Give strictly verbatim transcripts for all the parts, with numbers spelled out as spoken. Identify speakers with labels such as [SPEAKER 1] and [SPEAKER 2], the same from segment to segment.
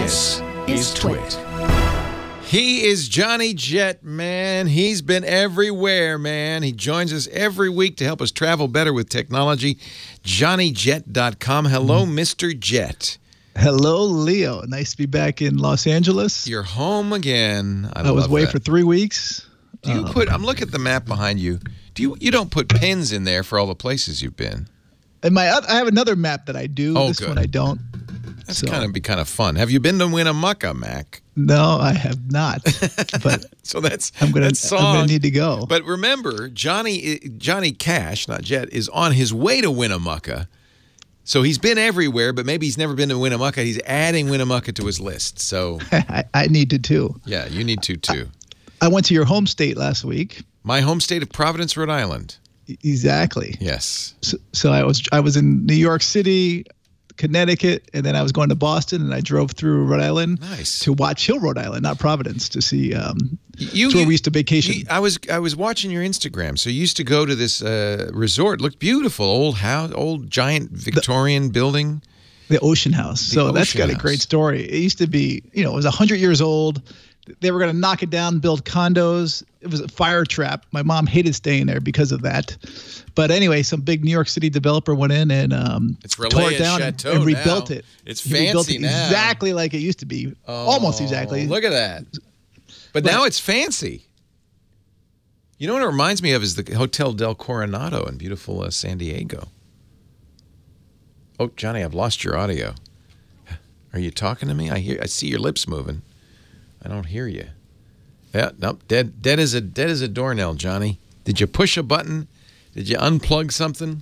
[SPEAKER 1] This is TWiT. He is Johnny Jet, man. He's been everywhere, man. He joins us every week to help us travel better with technology. Johnny Jet dot com. Hello, Mister Jet.
[SPEAKER 2] Hello, Leo. Nice to be back in Los Angeles.
[SPEAKER 1] You're home again. I,
[SPEAKER 2] I was
[SPEAKER 1] love
[SPEAKER 2] away
[SPEAKER 1] that.
[SPEAKER 2] for three weeks.
[SPEAKER 1] Do you
[SPEAKER 2] uh,
[SPEAKER 1] put? I'm looking at the map behind you. Do you? You don't put pins in there for all the places you've been?
[SPEAKER 2] And my, I have another map that I do.
[SPEAKER 1] Oh,
[SPEAKER 2] this
[SPEAKER 1] good.
[SPEAKER 2] one I don't.
[SPEAKER 1] That's
[SPEAKER 2] so.
[SPEAKER 1] kind of be kind of fun. Have you been to Winnemucca, Mac?
[SPEAKER 2] No, I have not. But
[SPEAKER 1] so that's
[SPEAKER 2] I'm gonna.
[SPEAKER 1] that song,
[SPEAKER 2] I'm gonna need to go.
[SPEAKER 1] But remember, Johnny Johnny Cash, not Jet, is on his way to Winnemucca. So he's been everywhere, but maybe he's never been to Winnemucca. He's adding Winnemucca to his list. So
[SPEAKER 2] I, I need to too.
[SPEAKER 1] Yeah, you need to too.
[SPEAKER 2] I, I went to your home state last week.
[SPEAKER 1] My home state of Providence, Rhode Island.
[SPEAKER 2] Exactly.
[SPEAKER 1] Yes.
[SPEAKER 2] So, so I was I was in New York City, Connecticut, and then I was going to Boston, and I drove through Rhode Island
[SPEAKER 1] nice.
[SPEAKER 2] to Watch Hill, Rhode Island, not Providence, to see um,
[SPEAKER 1] you,
[SPEAKER 2] where
[SPEAKER 1] you,
[SPEAKER 2] we used to vacation.
[SPEAKER 1] You, I was I was watching your Instagram. So you used to go to this uh, resort. Looked beautiful, old house, old giant Victorian the, building.
[SPEAKER 2] The Ocean House.
[SPEAKER 1] The
[SPEAKER 2] so
[SPEAKER 1] Ocean
[SPEAKER 2] that's got
[SPEAKER 1] House.
[SPEAKER 2] a great story. It used to be, you know, it was one hundred years old. They were going to knock it down, build condos. It was a fire trap. My mom hated staying there because of that. But anyway, some big New York City developer went in and um,
[SPEAKER 1] it's
[SPEAKER 2] tore it down and, and rebuilt
[SPEAKER 1] now.
[SPEAKER 2] it.
[SPEAKER 1] It's
[SPEAKER 2] he
[SPEAKER 1] fancy
[SPEAKER 2] rebuilt it
[SPEAKER 1] now.
[SPEAKER 2] Exactly like it used to be.
[SPEAKER 1] Oh,
[SPEAKER 2] almost exactly.
[SPEAKER 1] Look at that. But, but now it's fancy. You know what it reminds me of is the Hotel Del Coronado in beautiful uh, San Diego. Oh, Johnny, I've lost your audio. Are you talking to me? I hear. I see your lips moving. I don't hear you. Yeah, nope, dead, dead as a dead as a doornail, Johnny. Did you push a button? Did you unplug something?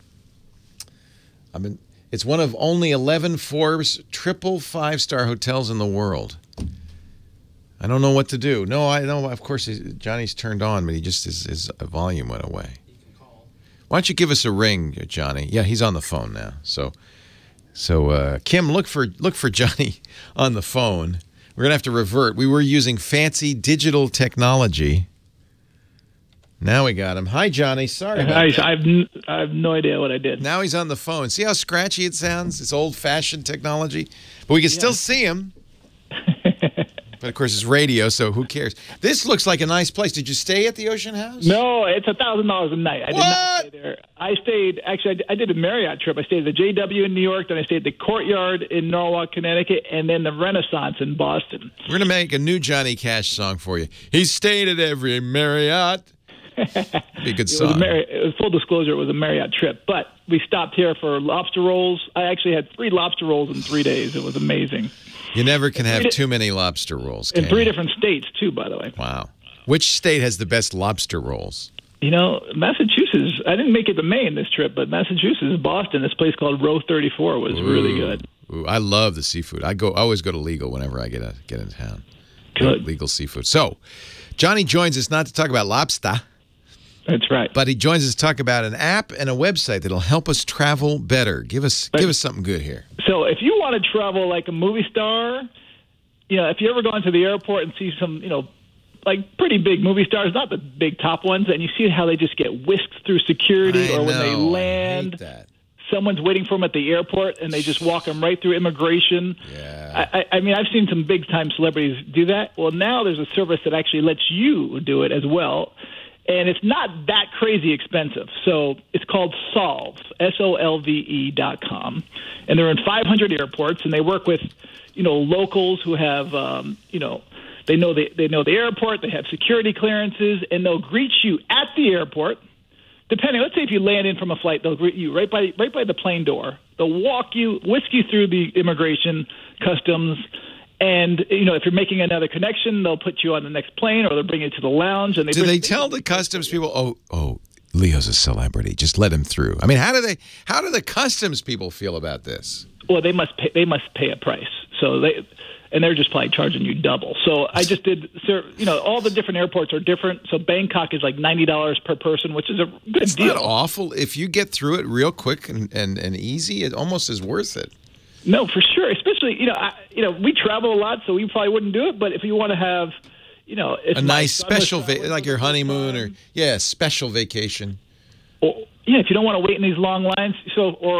[SPEAKER 1] I mean, it's one of only eleven Forbes triple five-star hotels in the world. I don't know what to do. No, I know. Of course, Johnny's turned on, but he just his, his volume went away. You can call. Why don't you give us a ring, Johnny? Yeah, he's on the phone now. So, so uh, Kim, look for look for Johnny on the phone. We're going to have to revert. We were using fancy digital technology. Now we got him. Hi, Johnny. Sorry about
[SPEAKER 3] I,
[SPEAKER 1] that.
[SPEAKER 3] I've, n I have no idea what I did.
[SPEAKER 1] Now he's on the phone. See how scratchy it sounds? It's old-fashioned technology. But we can yeah. still see him. But, of course, it's radio, so who cares? This looks like a nice place. Did you stay at the Ocean House?
[SPEAKER 3] No, it's a thousand dollars a night. I
[SPEAKER 1] what?
[SPEAKER 3] did not stay there. I stayed, actually, I did a Marriott trip. I stayed at the J W in New York, then I stayed at the Courtyard in Norwalk, Connecticut, and then the Renaissance in Boston.
[SPEAKER 1] We're going to make a new Johnny Cash song for you. He stayed at every Marriott. Be a good song.
[SPEAKER 3] It was, a Marriott, it was full disclosure, it was a Marriott trip. But we stopped here for lobster rolls. I actually had three lobster rolls in three days. It was amazing.
[SPEAKER 1] You never can have too many lobster rolls, can
[SPEAKER 3] in three
[SPEAKER 1] you?
[SPEAKER 3] different states, too, by the way.
[SPEAKER 1] Wow. Which state has the best lobster rolls?
[SPEAKER 3] You know, Massachusetts. I didn't make it to Maine this trip, but Massachusetts, Boston, this place called Row thirty-four was
[SPEAKER 1] Ooh,
[SPEAKER 3] really good.
[SPEAKER 1] Ooh, I love the seafood. I go. I always go to Legal whenever I get a, get in town.
[SPEAKER 3] Good.
[SPEAKER 1] Legal seafood. So, Johnny joins us not to talk about lobster.
[SPEAKER 3] That's right.
[SPEAKER 1] But he joins us to talk about an app and a website that'll help us travel better. Give us
[SPEAKER 3] but,
[SPEAKER 1] give us something good here.
[SPEAKER 3] So if you want to travel like a movie star, you know, if you ever go into the airport and see some, you know, like pretty big movie stars, not the big top ones, and you see how they just get whisked through security,
[SPEAKER 1] I
[SPEAKER 3] or when
[SPEAKER 1] know,
[SPEAKER 3] they land,
[SPEAKER 1] I hate that.
[SPEAKER 3] someone's waiting for them at the airport and they just walk them right through immigration.
[SPEAKER 1] Yeah.
[SPEAKER 3] I, I mean, I've seen some big-time celebrities do that. Well, now there's a service that actually lets you do it as well. And it's not that crazy expensive. So it's called Solve, S O L V E dot com. And they're in five hundred airports, and they work with, you know, locals who have, um, you know, they know the, they know the airport, they have security clearances, and they'll greet you at the airport. Depending, let's say if you land in from a flight, they'll greet you right by right by the plane door. They'll walk you, whisk you through the immigration, customs, and you know if you're making another connection, they'll put you on the next plane, or they'll bring you to the lounge. And they
[SPEAKER 1] do
[SPEAKER 3] bring,
[SPEAKER 1] they tell the customs people, "Oh, oh, Leo's a celebrity. Just let him through"? I mean, how do they? How do the customs people feel about this?
[SPEAKER 3] Well, they must pay, they must pay a price. So they. And they're just probably charging you double. So I just did, you know, all the different airports are different. So Bangkok is like ninety dollars per person, which is a good
[SPEAKER 1] it's
[SPEAKER 3] deal.
[SPEAKER 1] It's not awful. If you get through it real quick and, and, and easy, it almost is worth it.
[SPEAKER 3] No, for sure. Especially, you know, I, you know, we travel a lot, so we probably wouldn't do it. But if you want to have, you know,
[SPEAKER 1] a nice special, va like your honeymoon or, yeah, special vacation.
[SPEAKER 3] Or, yeah, if you don't want to wait in these long lines, so or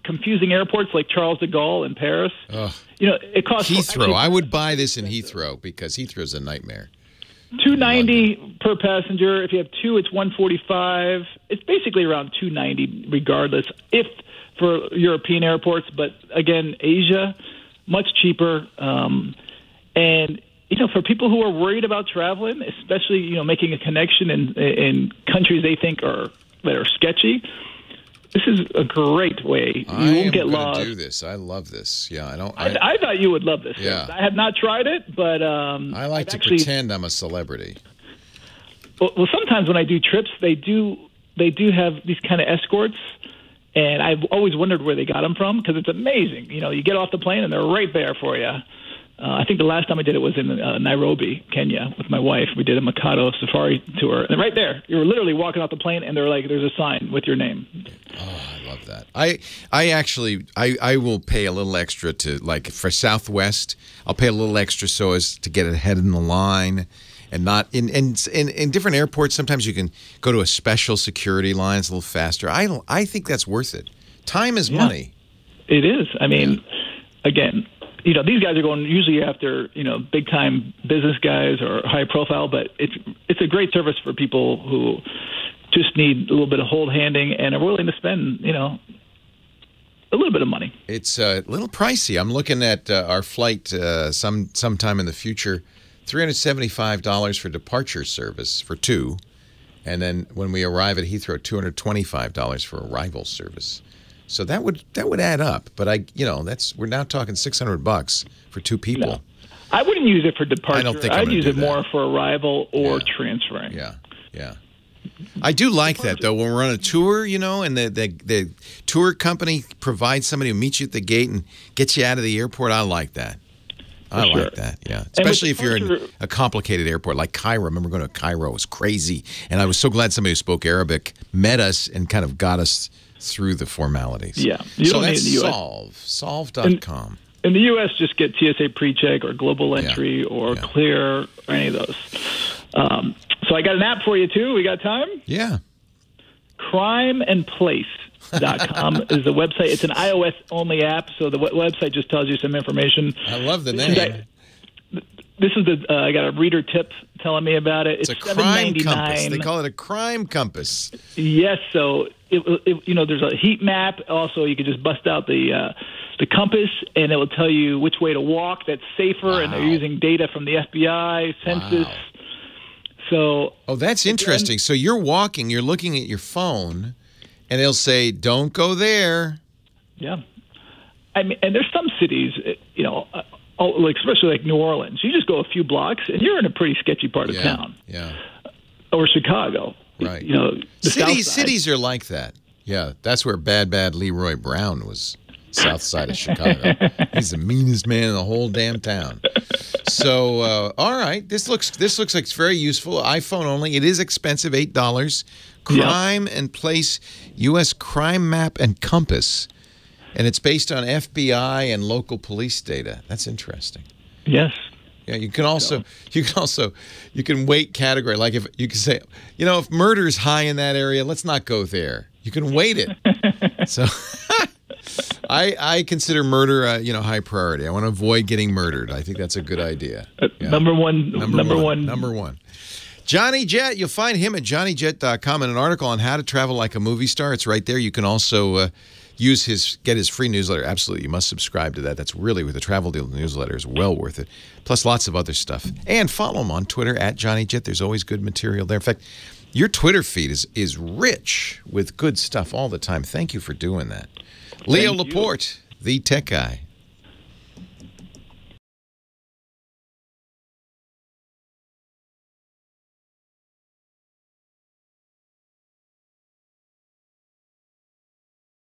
[SPEAKER 3] confusing airports like Charles de Gaulle in Paris,
[SPEAKER 1] Ugh.
[SPEAKER 3] you know, it costs
[SPEAKER 1] Heathrow.
[SPEAKER 3] actually,
[SPEAKER 1] I would buy this in Heathrow because Heathrow's a nightmare.
[SPEAKER 3] two ninety per passenger. If you have two, it's one forty-five. It's basically around two ninety regardless. If for European airports, but again, Asia, much cheaper. Um, and you know, for people who are worried about traveling, especially you know making a connection in in countries they think are that are sketchy, this is a great way. You
[SPEAKER 1] I
[SPEAKER 3] won't get
[SPEAKER 1] am
[SPEAKER 3] lost.
[SPEAKER 1] gonna do this. I love this. Yeah, I don't.
[SPEAKER 3] I,
[SPEAKER 1] I,
[SPEAKER 3] I thought you would love this.
[SPEAKER 1] Yeah.
[SPEAKER 3] I have not tried it, but um,
[SPEAKER 1] I like
[SPEAKER 3] I've
[SPEAKER 1] to
[SPEAKER 3] actually,
[SPEAKER 1] pretend I'm a celebrity.
[SPEAKER 3] Well, well, sometimes when I do trips, they do they do have these kind of escorts, and I've always wondered where they got them from because it's amazing. You know, you get off the plane and they're right there for you. Uh, I think the last time I did it was in uh, Nairobi, Kenya, with my wife. We did a Mikado safari tour, and right there, you were literally walking off the plane, and they're like, "There's a sign with your name."
[SPEAKER 1] Oh, I love that. I I actually I, I will pay a little extra to like for Southwest. I'll pay a little extra so as to get ahead in the line, and not in in in, in different airports. Sometimes you can go to a special security line. It's a little faster. I don't, I think that's worth it. Time is
[SPEAKER 3] Yeah.
[SPEAKER 1] money.
[SPEAKER 3] It is. I mean, again, you know, these guys are going usually after, you know, big time business guys or high profile, but it's it's a great service for people who just need a little bit of hold handing and are willing to spend, you know, a little bit of money.
[SPEAKER 1] It's a little pricey. I'm looking at uh, our flight uh, some sometime in the future, three hundred seventy-five dollars for departure service for two, and then when we arrive at Heathrow, two hundred twenty-five dollars for arrival service. So that would that would add up. But I, you know, that's we're now talking six hundred bucks for two people.
[SPEAKER 3] No. I wouldn't use it for departure.
[SPEAKER 1] I don't think I'm
[SPEAKER 3] I'd
[SPEAKER 1] gonna
[SPEAKER 3] use
[SPEAKER 1] do
[SPEAKER 3] it
[SPEAKER 1] that.
[SPEAKER 3] more for arrival or
[SPEAKER 1] Yeah.
[SPEAKER 3] transferring.
[SPEAKER 1] Yeah, yeah. I do like that, though, when we're on a tour, you know, and the, the, the tour company provides somebody who meets you at the gate and gets you out of the airport. I like that. I
[SPEAKER 3] For
[SPEAKER 1] like
[SPEAKER 3] sure.
[SPEAKER 1] that, yeah. Especially if you're in
[SPEAKER 3] departure-
[SPEAKER 1] a complicated airport like Cairo. I remember going to Cairo. It was crazy. And I was so glad somebody who spoke Arabic met us and kind of got us through the formalities.
[SPEAKER 3] Yeah. You
[SPEAKER 1] So
[SPEAKER 3] don't need
[SPEAKER 1] that's
[SPEAKER 3] the U S.
[SPEAKER 1] Solve. Solve dot com.
[SPEAKER 3] In the U S, just get T S A PreCheck or Global Entry
[SPEAKER 1] Yeah.
[SPEAKER 3] or
[SPEAKER 1] Yeah.
[SPEAKER 3] Clear or any of those. Um, so I got an app for you, too. We got time?
[SPEAKER 1] Yeah.
[SPEAKER 3] crime and place dot com is the website. It's an iOS-only app, so the w- website just tells you some information.
[SPEAKER 1] I love the
[SPEAKER 3] This is
[SPEAKER 1] name.
[SPEAKER 3] a- This is the uh, I got a reader tip telling me about it.
[SPEAKER 1] It's
[SPEAKER 3] It's,
[SPEAKER 1] a crime
[SPEAKER 3] seven ninety-nine.
[SPEAKER 1] compass. They call it a crime compass.
[SPEAKER 3] Yes, so it, it, you know, there's a heat map. Also, you could just bust out the uh, the compass, and it will tell you which way to walk. That's safer, and they're
[SPEAKER 1] Wow.
[SPEAKER 3] using data from the F B I, census.
[SPEAKER 1] Wow.
[SPEAKER 3] So
[SPEAKER 1] Oh, that's interesting. So you're walking, you're looking at your phone, and they'll say, "Don't go there."
[SPEAKER 3] yeah, I mean, and there's some cities, uh, you know, uh, oh, like especially like New Orleans. You just go a few blocks, and you're in a pretty sketchy part of
[SPEAKER 1] Yeah,
[SPEAKER 3] town,
[SPEAKER 1] yeah.
[SPEAKER 3] or Chicago.
[SPEAKER 1] Right.
[SPEAKER 3] You know, the South
[SPEAKER 1] Cities,
[SPEAKER 3] Side.
[SPEAKER 1] cities are like that. Yeah, that's where Bad Bad Leroy Brown was. South side of Chicago. He's the meanest man in the whole damn town. So, uh, all right, this looks this looks like it's very useful. iPhone only. It is expensive, eight dollars. Crime and Place, U S Crime Map and Compass, and it's based on F B I and local police data. That's interesting.
[SPEAKER 3] Yes.
[SPEAKER 1] Yeah, you can also you can also you can weight category. Like if you can say, you know, if murder's high in that area, let's not go there. You can weight it. So I I consider murder uh, you know high priority. I want to avoid getting murdered. I think that's a good idea. Yeah.
[SPEAKER 3] Number one.
[SPEAKER 1] Number,
[SPEAKER 3] Number
[SPEAKER 1] one.
[SPEAKER 3] one.
[SPEAKER 1] Number one. Johnny Jet, you'll find him at johnny jet dot com and an article on how to travel like a movie star. It's right there. You can also uh, use his get his free newsletter. Absolutely, you must subscribe to that. That's really with the Travel Deal newsletter is well worth it. Plus lots of other stuff. And follow him on Twitter at Johnny Jet. There's always good material there. In fact, your Twitter feed is is rich with good stuff all the time. Thank you for doing that. Leo
[SPEAKER 3] Thank you.
[SPEAKER 1] Laporte, the tech guy.